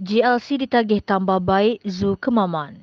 GLC ditagih tambah baik Zoo Kemaman.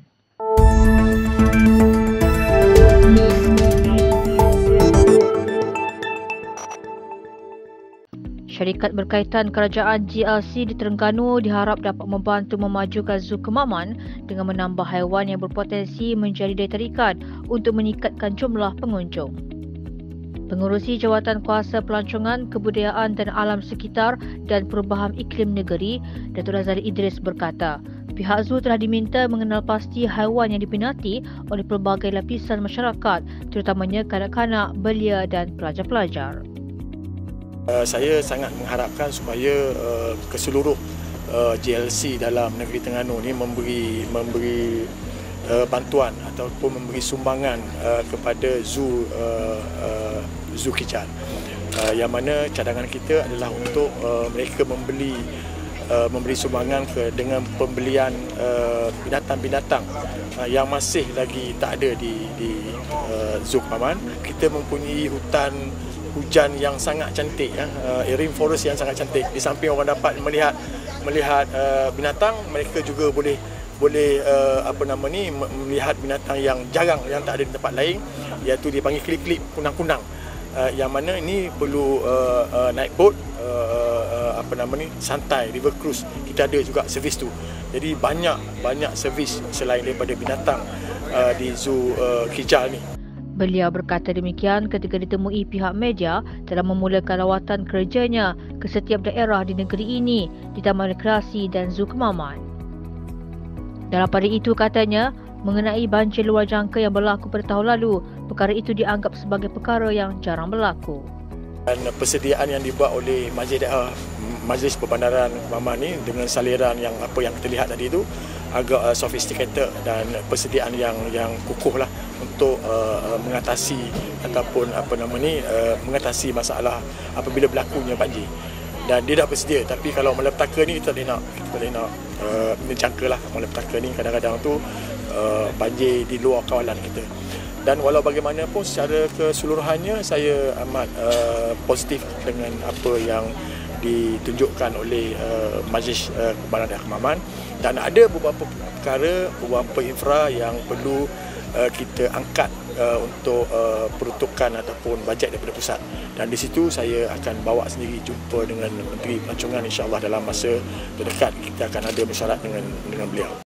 Syarikat berkaitan kerajaan GLC di Terengganu diharap dapat membantu memajukan Zoo Kemaman dengan menambah haiwan yang berpotensi menjadi daya tarikan untuk meningkatkan jumlah pengunjung. Pengerusi Jawatan Kuasa Pelancongan, Kebudayaan dan Alam Sekitar dan Perubahan Iklim Negeri, Datuk Razali Idris berkata, pihak zoo telah diminta mengenal pasti haiwan yang diminati oleh pelbagai lapisan masyarakat, terutamanya kanak-kanak, belia dan pelajar-pelajar. Saya sangat mengharapkan supaya keseluruh GLC dalam negeri Terengganu ni memberi bantuan ataupun memberi sumbangan kepada Zoo Kijal, yang mana cadangan kita adalah untuk mereka memberi sumbangan dengan pembelian binatang-binatang yang masih lagi tak ada di Zoo Kemaman. Kita mempunyai hutan hujan yang sangat cantik, rainforest yang sangat cantik. Di samping orang dapat melihat binatang, mereka juga boleh melihat binatang yang jarang, yang tak ada di tempat lain, iaitu dipanggil klip-klip kunang-kunang, yang mana ini perlu naik bot, santai, river cruise. Kita ada juga servis tu. Jadi banyak servis selain daripada binatang di Zoo Kijal ni. Beliau berkata demikian ketika ditemui pihak media dalam memulakan lawatan kerjanya ke setiap daerah di negeri ini di Taman Rekreasi dan Zoo Kemaman. Dalam pada itu katanya, mengenai banjir luar jangka yang berlaku pada tahun lalu, perkara itu dianggap sebagai perkara yang jarang berlaku. Dan persediaan yang dibuat oleh Majlis Perbandaran Kemaman ni dengan saliran yang kita lihat tadi itu agak sophisticated dan persediaan yang kukuh lah untuk mengatasi ataupun mengatasi masalah apabila berlakunya banjir. Dan dia dah bersedia, tapi kalau malapetaka ni kita boleh nak menjangkalah malapetaka ni kadang-kadang tu banjir di luar kawalan kita. Dan walau bagaimanapun secara keseluruhannya saya amat positif dengan apa yang ditunjukkan oleh Majlis Perbandaran Kemaman, dan ada beberapa perkara, beberapa infra yang perlu kita angkat untuk peruntukan ataupun bajet daripada pusat. Dan di situ saya akan bawa sendiri jumpa dengan Menteri Pelancongan, insya-Allah dalam masa terdekat kita akan ada mesyuarat dengan beliau.